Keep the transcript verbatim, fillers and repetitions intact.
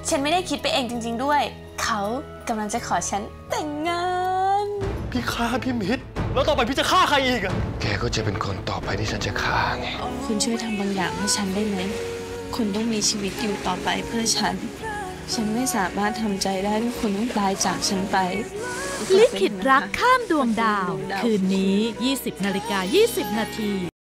ฉันไม่ได้คิดไปเองจริงๆด้วยเขากำลังจะขอฉันแต่งงานพี่ฆ่าพี่มิตรแล้วต่อไปพี่จะฆ่าใครอีกอะแกก็จะเป็นคนต่อไปที่ฉันจะฆ่าไงคุณช่วยทำบางอย่างให้ฉันได้ไหมคุณต้องมีชีวิตอยู่ต่อไปเพื่อฉันฉันไม่สามารถทำใจได้ที่คุณต้องตายจากฉันไปลิขิตรักข้ามดวงดาวคืนนี้ ยี่สิบนาฬิกายี่สิบนาที